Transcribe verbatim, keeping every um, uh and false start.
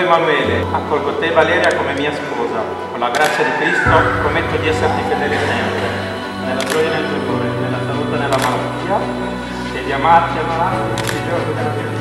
Emanuele, accolgo te Valeria come mia sposa. Con la grazia di Cristo prometto di esserti fedele sempre, nella gioia e nel dolore, nella salute e nella malattia, e di amarti e onorarti tutti i giorni della mia vita.